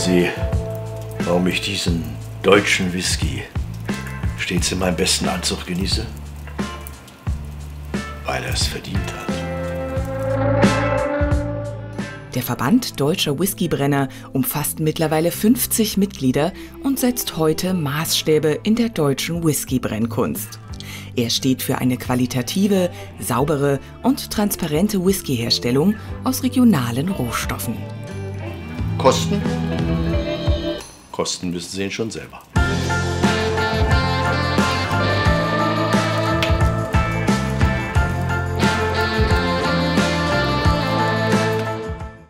Sie, warum ich diesen deutschen Whisky stets in meinem besten Anzug genieße? Weil er es verdient hat. Der Verband Deutscher Whiskybrenner umfasst mittlerweile 50 Mitglieder und setzt heute Maßstäbe in der deutschen Whiskybrennkunst. Er steht für eine qualitative, saubere und transparente Whiskyherstellung aus regionalen Rohstoffen. Kosten? Kosten wissen Sie ihn schon selber.